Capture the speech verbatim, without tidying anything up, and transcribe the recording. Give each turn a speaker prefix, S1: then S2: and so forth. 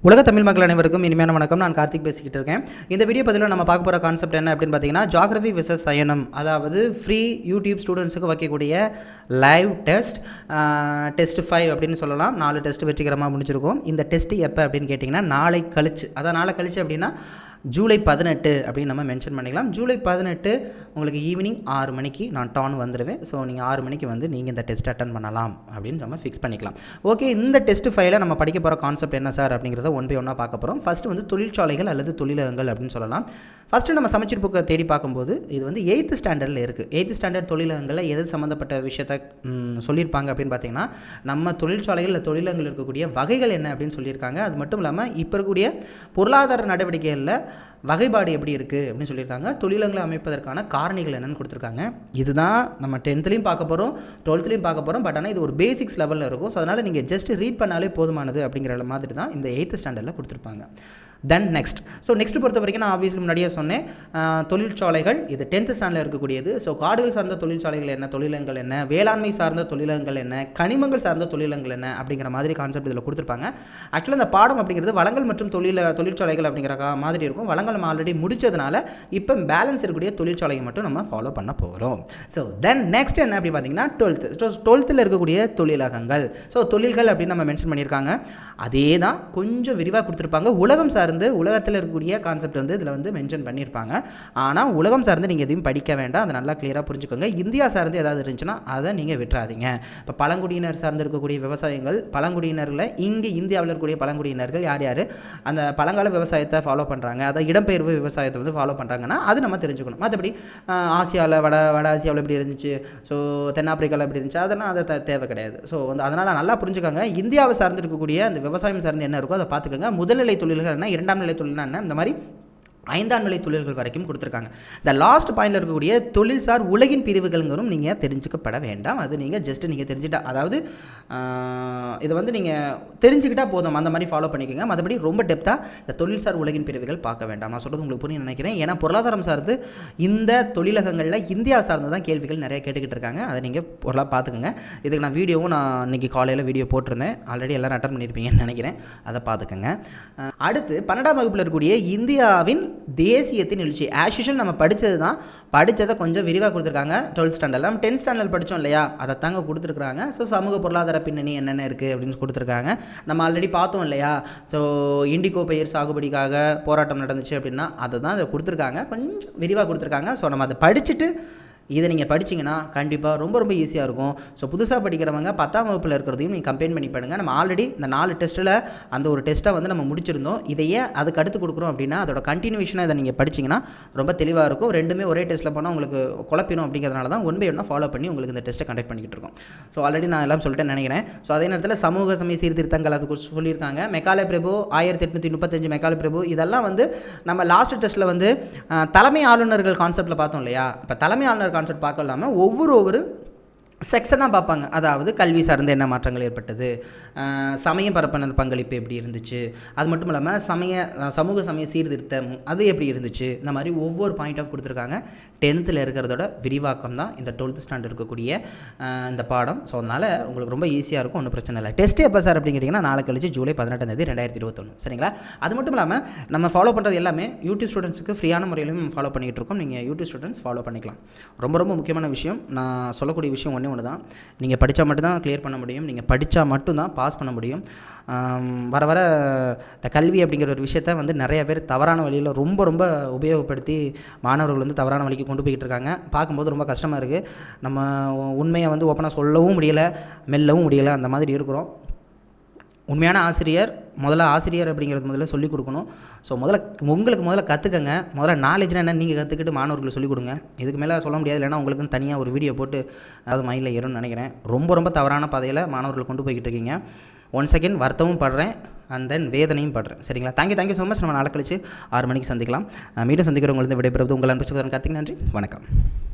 S1: உலக தமிழ் மக்கள் அனைவருக்கும் இனிமையான வணக்கம். நான் கார்த்திக் பேசிக்கிட்டு இருக்கேன். இந்த வீடியோ பதிவில் நம்ம பார்க்க போகிற கான்செப்ட் என்ன அப்படின்னு பார்த்தீங்கன்னா, ஜியோகிராஃபி விசஸ் சயனம், அதாவது ஃப்ரீ யூடியூப் ஸ்டூடெண்ட்ஸுக்கு வைக்கக்கூடிய லைவ் டெஸ்ட் டெஸ்ட் ஃபைவ் அப்படின்னு சொல்லலாம். நாலு டெஸ்ட் வெற்றிகரமாக முடிச்சிருக்கோம். இந்த டெஸ்ட்டு எப்போ அப்படின்னு கேட்டிங்கன்னா, நாளை கழிச்சு, அதான் நாளை கழிச்சு அப்படின்னா ஜூலை பதினெட்டு அப்படின்னு நம்ம மென்ஷன் பண்ணிக்கலாம். ஜூலை பதினெட்டு உங்களுக்கு ஈவினிங் ஆறு மணிக்கு நான் டான் வந்துடுவேன். ஸோ நீங்கள் ஆறு மணிக்கு வந்து நீங்கள் இந்த டெஸ்ட் அட்டன் பண்ணலாம் அப்படின்னு நம்ம ஃபிக்ஸ் பண்ணிக்கலாம். ஓகே, இந்த டெஸ்ட் ஃபைல நம்ம படிக்க போகிற கான்செப்ட் என்ன சார் அப்படிங்கிறத ஒன் பை ஒன்னாக பார்க்க போகிறோம். ஃபஸ்ட்டு வந்து தொழிற்சாலைகள் அல்லது தொழிலகங்கள் அப்படின்னு சொல்லலாம். ஃபஸ்ட்டு நம்ம சமச்சீர் புக்கை தேடி பார்க்கும்போது இது வந்து எயித்து ஸ்டாண்டர்டில் இருக்குது. எயித்து ஸ்டாண்டர்ட் தொழிலகங்களில் எது சம்மந்தப்பட்ட விஷயத்தை சொல்லியிருப்பாங்க அப்படின்னு பார்த்தீங்கன்னா, நம்ம தொழிற்சாலைகள் இல்லை தொழிலகங்கள் இருக்கக்கூடிய வகைகள் என்ன அப்படின்னு சொல்லியிருக்காங்க. அது மட்டும் இல்லாமல் இப்போ இருக்கக்கூடிய பொருளாதார நடவடிக்கைகளில் வகைப்பாடு எப்படி இருக்குது அப்படின்னு சொல்லியிருக்காங்க. தொழிலகங்களை அமைப்பதற்கான காரணிகள் என்னென்னு கொடுத்துருக்காங்க. இதுதான் நம்ம டென்த்துலேயும் பார்க்க போகிறோம், டுவெல்த்துலேயும் பார்க்க போகிறோம். பட் ஆனால் இது ஒரு பேசிக்ஸ் லெவலில் இருக்கும். ஸோ அதனால் நீங்கள் ஜஸ்ட் ரீட் பண்ணாலே போதுமானது அப்படிங்கிற மாதிரி தான் இந்த எயித்து ஸ்டாண்டர்டில் கொடுத்துருப்பாங்க. தென் நெக்ஸ்ட் ஸோ நெக்ஸ்ட் பொறுத்த வரைக்கும் நான் ஆப்வியஸ்லி முன்னாடியே சொன்னேன், தொழிற்சாலைகள் இது டென்த்து ஸ்டாண்டர்டில் இருக்கக்கூடியது. ஸோ காடுகள் சார்ந்த தொழிற்சாலைகள் என்ன, தொழிலகங்கள் என்ன, வேளாண்மை சார்ந்த தொழிலகங்கள் என்ன, கனிமங்கள் சார்ந்த தொழிலகங்கள் என்ன அப்படிங்கிற மாதிரி கான்செப்ட் இதில் கொடுத்துருப்பாங்க. ஆக்சுவலாக இந்த பாடம் அப்படிங்கிறது வளங்கள் மற்றும் தொழில தொழிற்சாலைகள் அப்படிங்கிற மாதிரி இருக்கும். வளங்கள் நம்ம ஆல்ரெடி முடிச்சதுனால இப்போ பேலன்ஸ் இருக்கக்கூடிய தொழிற்சாலையை மட்டும் நம்ம ஃபாலோ பண்ண போகிறோம். ஸோ தென் நெக்ஸ்ட் என்ன அப்படி பார்த்தீங்கன்னா, டுவெல்த்து ஸோ டுவெல்த்தில் இருக்கக்கூடிய தொழிலகங்கள். ஸோ தொழில்கள் அப்படின்னு நம்ம மென்ஷன் பண்ணியிருக்காங்க. அதே தான் கொஞ்சம் விரிவாக கொடுத்துருப்பாங்க. உலகம் சார்ந்து உலகத்தில் இருக்கக்கூடிய கான்செப்ட் வந்து இதில் வந்து மென்ஷன் பண்ணியிருப்பாங்க. ஆனால் உலகம் சார்ந்து நீங்கள் எதையும் படிக்க வேண்டாம், அதை நல்லா கிளியராக புரிஞ்சுக்கோங்க. இந்தியா சார்ந்து ஏதாவது இருந்துச்சுன்னா அதை நீங்கள் விட்டுறாதீங்க. இப்போ பழங்குடியினர் சார்ந்து இருக்கக்கூடிய விவசாயங்கள், பழங்குடியினரில் இங்கே இந்தியாவில் இருக்கக்கூடிய பழங்குடியினர்கள் யார் யார் அந்த பழங்கால விவசாயத்தை ஃபாலோ பண்ணுறாங்க, அதை இடம்பெயர்வு விவசாயத்தை வந்து ஃபாலோ பண்ணுறாங்கன்னா அது நம்ம தெரிஞ்சுக்கணும். மற்றபடி ஆசியாவில் வட வட ஆசியாவில் எப்படி இருந்துச்சு, ஸோ தென்னாப்பிரிக்காவில் எப்படி இருந்துச்சு, அதெல்லாம் அதை தேவை கிடையாது. ஸோ வந்து அதனால் நல்லா புரிஞ்சுக்கோங்க. இந்தியாவை சார்ந்து இருக்கக்கூடிய அந்த விவசாயம் சார்ந்து என்ன இருக்கோ அதை பார்த்துக்கோங்க. முதல்நிலை தொழில்கள் என்ன, இரண்டாம் நிலை தொழில்னா என்ன, இந்த மாதிரி ஐந்தாம் நிலை தொழில்கள் வரைக்கும் கொடுத்துருக்காங்க. இந்த லாஸ்ட் பாயிண்டில் இருக்கக்கூடிய தொழில்சார் உலகின் பிரிவுகள்ங்கிறதும் நீங்கள் தெரிஞ்சுக்கப்பட வேண்டாம். அது நீங்கள் ஜஸ்ட் நீங்கள் தெரிஞ்சுட்டா, அதாவது இதை வந்து நீங்கள் தெரிஞ்சுக்கிட்டால் போதும், அந்த மாதிரி ஃபாலோ பண்ணிக்கோங்க. மற்றபடி ரொம்ப டெப்த்தாக இந்த தொழில்சார் உலகின் பிரிவுகள் பார்க்க வேண்டாம். நான் சொல்கிறது உங்களுக்கு புரியும் நினைக்கிறேன். ஏன்னா பொருளாதாரம் சார்ந்து இந்த தொழிலகங்களில் இந்தியா சார்ந்து தான் கேள்விகள் நிறைய கேட்டுக்கிட்டு இருக்காங்க. அதை நீங்கள் பொருளாக பார்த்துக்கோங்க. இதுக்கு நான் வீடியோவும் நான் இன்றைக்கி காலையில் வீடியோ போட்டிருந்தேன். ஆல்ரெடி எல்லோரும் அட்டன் பண்ணியிருப்பீங்கன்னு நினைக்கிறேன். அதை பார்த்துக்கோங்க. அடுத்து பன்னெண்டாம் வகுப்பில் இருக்கக்கூடிய இந்தியாவின் தேசியத்தின் எழுச்சி. ஆஸ் யூஷுவல் நம்ம படித்தது தான், படித்ததை கொஞ்சம் விரிவாக கொடுத்துருக்காங்க. டுவெல்த் ஸ்டாண்டர்டில் நம்ம டென்த் ஸ்டாண்டர்ட் படித்தோம் இல்லையா, அதை தாங்க கொடுத்துருக்குறாங்க. ஸோ சமூக பொருளாதார பின்னணி என்னென்ன இருக்குது அப்படின்னு கொடுத்துருக்காங்க. நம்ம ஆல்ரெடி பார்த்தோம் இல்லையா, ஸோ இண்டிகோ பயிர் சாகுபடிக்காக போராட்டம் நடந்துச்சு அப்படின்னா அதை தான் அதை கொடுத்துருக்காங்க. கொஞ்சம் விரிவாக கொடுத்துருக்காங்க. ஸோ நம்ம அதை படிச்சுட்டு இதை நீங்கள் படிச்சிங்கன்னா கண்டிப்பாக ரொம்ப ரொம்ப ஈஸியாக இருக்கும். ஸோ புதுசாக படிக்கிறவங்க பத்தாம் வகுப்பில் இருக்கிறதையும் நீங்கள் கம்பேர் பண்ணி பண்ணுங்கள். நம்ம ஆல்ரெடி இந்த நாலு டெஸ்ட்டில் அந்த ஒரு டெஸ்ட்டை வந்து நம்ம முடிச்சிருந்தோம். இதையே அதுக்கு அடுத்து கொடுக்குறோம் அப்படின்னா அதோட கண்டினியூஷனாக இதை நீங்கள் படிச்சிங்கன்னா ரொம்ப தெளிவாக இருக்கும். ரெண்டுமே ஒரே டெஸ்ட்டில் போனால் உங்களுக்கு குழப்பிடும். அப்படிங்கிறதுனால தான் ஒன் பை ஒன்னாக ஃபாலோ பண்ணி உங்களுக்கு இந்த டெஸ்ட்டை கண்டக்ட் பண்ணிக்கிட்டு இருக்கோம். ஸோ ஆல்ரெடி நான் எல்லாம் சொல்லிட்டேன்னு நினைக்கிறேன். ஸோ அதே நேரத்தில் சமூக சமய சீர்திருத்தங்கள் அதுக்கு சொல்லியிருக்காங்க. மெக்காலே பிரபு ஆயிரத்தி எட்நூற்றி முப்பத்தஞ்சு மெக்காலே பிரபு இதெல்லாம் வந்து நம்ம லாஸ்ட் டெஸ்ட்டில் வந்து தலைமை ஆளுநர்கள் கான்செப்ட்டில் பார்த்தோம் இல்லையா. இப்போ தலைமை ஆளுநர் கான்செப்ட் பார்க்க இல்லாமல் ஒவ்வொரு ஒவ்வொரு செக்ஷனாக பார்ப்பாங்க. அதாவது கல்வி சார்ந்த என்ன மாற்றங்கள் ஏற்பட்டது, சமய பரப்பினர் பங்களிப்பு எப்படி இருந்துச்சு, அது மட்டும் இல்லாமல் சமய சமூக சமய சீர்திருத்தம் அது எப்படி இருந்துச்சு, இந்த மாதிரி ஒவ்வொரு பாயிண்ட் ஆஃப் கொடுத்துருக்காங்க. டென்த்தில் இருக்கிறதோட விரிவாக்கம் தான் இந்த டுவெல்த் ஸ்டாண்டர்ட் இருக்கக்கூடிய இந்த பாடம். ஸோ அதனால் உங்களுக்கு ரொம்ப ஈஸியாக இருக்கும், ஒன்றும் பிரச்சனை இல்லை. டெஸ்ட் எப்போ சார் அப்படின்னு கேட்டிங்கன்னா, நாளை கழிச்சு ஜூலை பதினெட்டாம் தேதி ரெண்டாயிரத்தி இருபத்தொன்று சரிங்களா. அது மட்டும் இல்லாமல் நம்ம ஃபாலோ பண்ணுறது எல்லாமே யூடியூப் ஸ்டூடெண்ட்ஸுக்கு ஃப்ரீயான முறையிலும் ஃபாலோ பண்ணிகிட்டு இருக்கோம். நீங்கள் யூடியூப் ஸ்டூடெண்ட்ஸ் ஃபாலோ பண்ணிக்கலாம். ரொம்ப ரொம்ப முக்கியமான விஷயம், நான் சொல்லக்கூடிய விஷயம் ஒன்று ஒன்று தான். நீங்கள் படித்தா மட்டும்தான் கிளியர் பண்ண முடியும். நீங்கள் படித்தா மட்டும்தான் பாஸ் பண்ண முடியும். வர வர இந்த கல்வி அப்படிங்கிற ஒரு விஷயத்த வந்து நிறைய பேர் தவறான வழியில் ரொம்ப ரொம்ப உபயோகப்படுத்தி மாணவர்கள் வந்து தவறான வழிக்கு கொண்டு போய்கிட்டு இருக்காங்க. பார்க்கும்போது ரொம்ப கஷ்டமாக இருக்குது. நம்ம உண்மையை வந்து ஓப்பனாக சொல்லவும் முடியலை, மெல்லவும் முடியலை, அந்த மாதிரி இருக்கிறோம். உண்மையான ஆசிரியர் முதல்ல ஆசிரியர் அப்படிங்கிறது முதல்ல சொல்லிக் கொடுக்கணும். ஸோ முதல்ல உங்களுக்கு முதல்ல கற்றுக்கங்க. முதல்ல நாலேஜ்னால் என்ன நீங்கள் கற்றுக்கிட்டு மாணவர்களுக்கு சொல்லிக் கொடுங்க. இதுக்கு மேலே சொல்ல முடியாது. இல்லைனா உங்களுக்குன்னு தனியாக ஒரு வீடியோ போட்டு அதாவது மைண்டில் ஏறும்னு நினைக்கிறேன். ரொம்ப ரொம்ப தவறான பாதையில் மாணவர்கள் கொண்டு போய்கிட்டு இருக்கீங்க. ஒன் செகண்ட் வருத்தமும் படுறேன், அண்ட் தென் வேதனையும் படுறேன். சரிங்களா. Thank you thank you so much. நம்ம நாளை கழிச்சு ஆறு மணிக்கு சந்திக்கலாம். மீண்டும் சந்திக்கிறவங்களுக்கு விடைபெறுவது உங்கள் அன்பு சகோதரன் கார்த்திக். நன்றி, வணக்கம்.